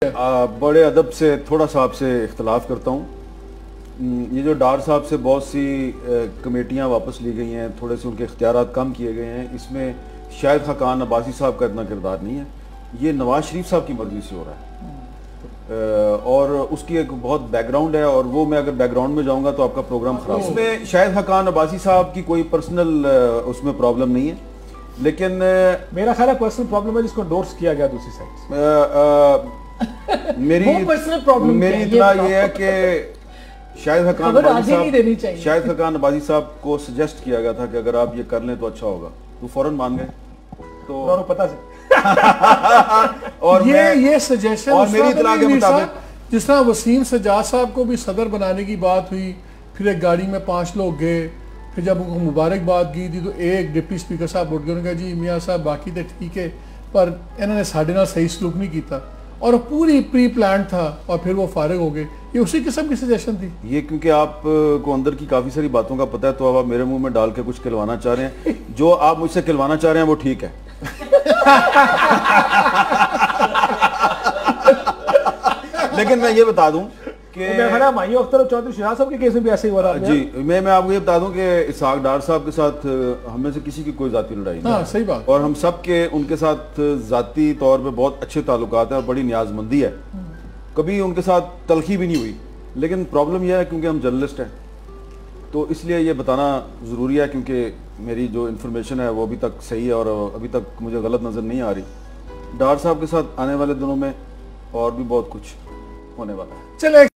बड़े अदब से थोड़ा सा आपसे इख्तलाफ करता हूँ। ये जो डार साहब से बहुत सी कमेटियाँ वापस ली गई हैं, थोड़े से उनके इख्तियारात कम किए गए हैं, इसमें शायद खान अब्बासी साहब का इतना किरदार नहीं है। ये नवाज शरीफ साहब की मर्जी से हो रहा है और उसकी एक बहुत बैकग्राउंड है, और वो मैं अगर बैकग्राउंड में जाऊंगा तो आपका प्रोग्राम खराब होगा। इसमें शायद खान अब्बासी साहब की कोई पर्सनल उसमें प्रॉब्लम नहीं है, लेकिन मेरा ख्याल है पर्सनल प्रॉब्लम है जिसको एंडोर्स किया गया दूसरी साइड से। मेरी इतना ये है कि शायद खान अब्बासी साहब को सजेस्ट किया गया था कि अगर आप ये कर लें तो अच्छा होगा, तो फौरन मान गए। तो पता से और ये सजेशन और मेरी इत्तला के मुताबिक जिस तरह वसीम सज्जाद साहब को भी सदर बनाने की बात हुई, फिर एक गाड़ी में 5 लोग गए, फिर जब उनको मुबारकबाद की थी तो एक डिप्टी स्पीकर साहब उठ गए, उन्होंने कहा जी मियाँ साहब बाकी तो ठीक है पर इन्होंने साढ़े नाल सही सलूक नहीं किया, और पूरी प्री प्लान था और फिर वो फारिग हो गए। ये उसी किस्म की सजेशन थी। ये क्योंकि आप को अंदर की काफ़ी सारी बातों का पता है, तो अब आप मेरे मुंह में डाल के कुछ खिलवाना चाह रहे हैं। जो आप मुझसे खिलवाना चाह रहे हैं वो ठीक है। लेकिन मैं ये बता दूं कि चौधरी शहजाद साहब के केस में भी ऐसे ही हो रहा है जी। मैं आपको ये बता दूं कि इसहाक डार साहब के साथ हम में से किसी की कोई जाती लड़ाई नहीं। हाँ, सही बात। और हम सब के उनके साथ जाती तौर पे बहुत अच्छे ताल्लुकात हैं और बड़ी न्याजमंदी है, कभी उनके साथ तलखी भी नहीं हुई। लेकिन प्रॉब्लम यह है क्योंकि हम जर्नलिस्ट हैं, तो इसलिए ये बताना ज़रूरी है, क्योंकि मेरी जो इन्फॉर्मेशन है वो अभी तक सही है और अभी तक मुझे गलत नज़र नहीं आ रही। डार साहब के साथ आने वाले दिनों में और भी बहुत कुछ होने वाला है। चले